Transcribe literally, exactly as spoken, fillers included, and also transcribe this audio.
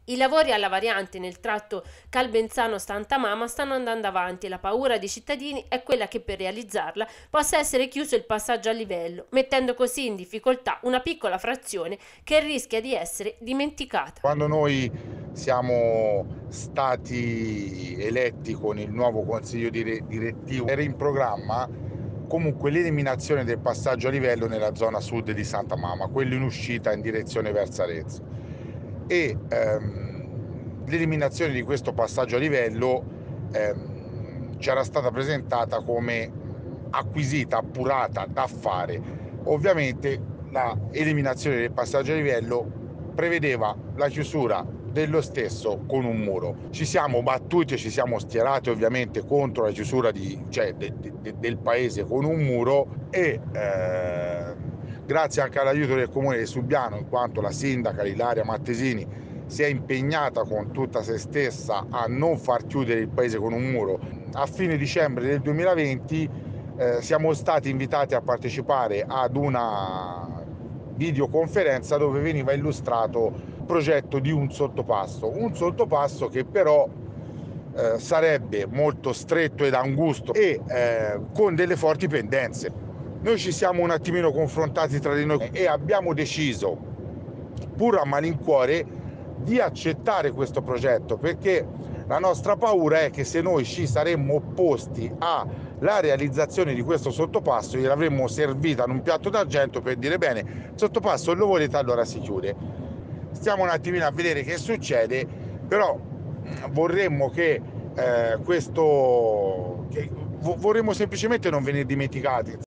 I lavori alla variante nel tratto Calbenzano-Santa Mama stanno andando avanti e la paura dei cittadini è quella che per realizzarla possa essere chiuso il passaggio a livello, mettendo così in difficoltà una piccola frazione che rischia di essere dimenticata. Quando noi siamo stati eletti con il nuovo consiglio dire- direttivo, era in programma comunque l'eliminazione del passaggio a livello nella zona sud di Santa Mama, quello in uscita in direzione verso Arezzo. E ehm, l'eliminazione di questo passaggio a livello ehm, c'era stata presentata come acquisita, appurata da fare. Ovviamente la eliminazione del passaggio a livello prevedeva la chiusura dello stesso con un muro. Ci siamo battuti e ci siamo schierati ovviamente contro la chiusura di, cioè, de, de, del paese con un muro e eh, grazie anche all'aiuto del comune di Subiano, in quanto la sindaca Ilaria Mattesini si è impegnata con tutta se stessa a non far chiudere il paese con un muro. A fine dicembre del duemilaventi eh, siamo stati invitati a partecipare ad una videoconferenza dove veniva illustrato il progetto di un sottopasso, un sottopasso che però eh, sarebbe molto stretto ed angusto e eh, con delle forti pendenze. Noi ci siamo un attimino confrontati tra di noi e abbiamo deciso, pur a malincuore, di accettare questo progetto, perché la nostra paura è che se noi ci saremmo opposti alla realizzazione di questo sottopasso, gliel'avremmo servita in un piatto d'argento per dire bene, il sottopasso lo volete, allora si chiude. Stiamo un attimino a vedere che succede, però vorremmo che eh, questo che vorremmo semplicemente non venire dimenticati.